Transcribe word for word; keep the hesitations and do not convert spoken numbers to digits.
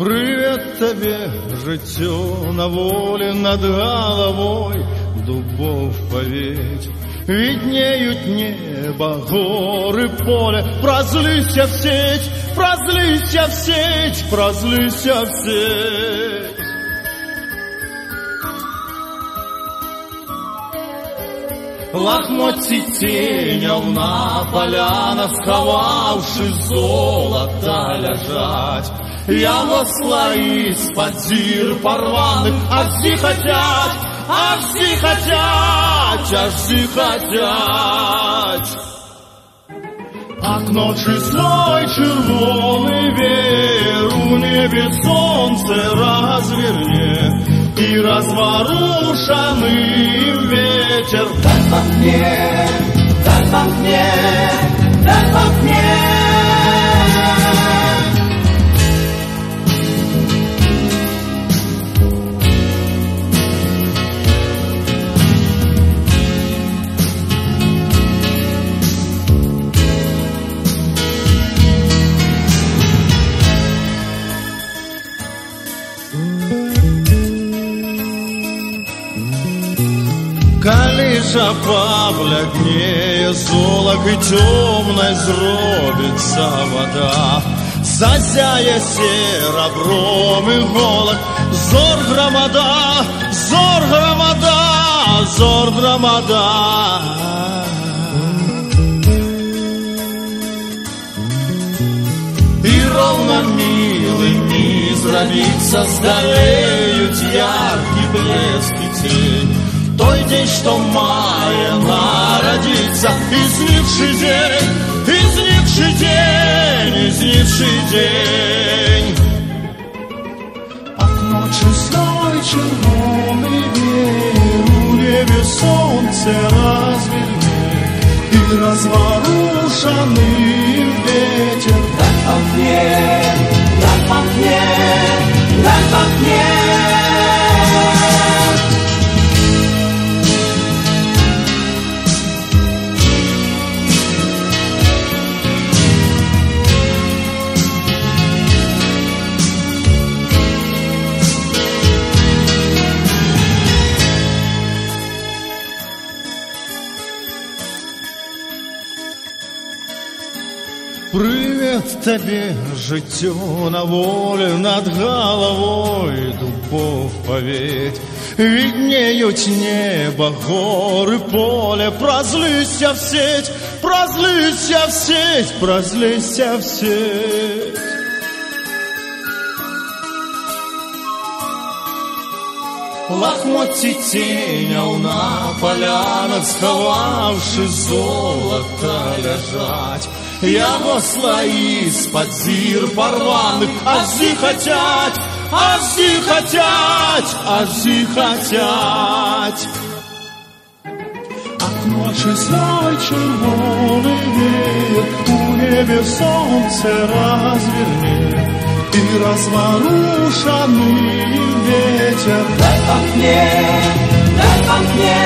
Привет тебе, життю на воле над головой дубов поведь. Виднеют небо, горы, поле. Прозлися в сеть, прозлися в сеть, прозлися в сеть. Лохмотья тенел на полянах, сховавши золото лежать. Ямосла из-под зир порваных, аж зихотять, аж зихотять, аж зихотять. Окно числой червоный веер, у небе солнце разверне, и разворушенный ветер. Дай по мне, дай по мне, дай по мне. Калиша побледнее, золок и темной зробится вода. Засяя серебром иголок, зор громада, зор громада, зор громада. И ровно милыми зробится, сдалеют яркий блеск и тень. Той день, что мая народится, изникший день, изникший день, изникший день. Окно числой червоный веер, у небе солнце развернет, и разворушенный ветер. Дай по мне, дай по мне, дай по мне. Привет тебе, життю на воле над головой дубов поведь. Виднеют небо, горы, поле. Прозлися в сеть, прозлися в сеть, прозлися в сеть. Лохмотья тенел на полянах, сховавши золото лежать. Ямосла из-под зир порваных, аж зихотять, аж зихотять, аж зихотять. Окно числой червоный веер, у небе солнце развернет, и разворушенный ветер. Дай по мне, дай по мне.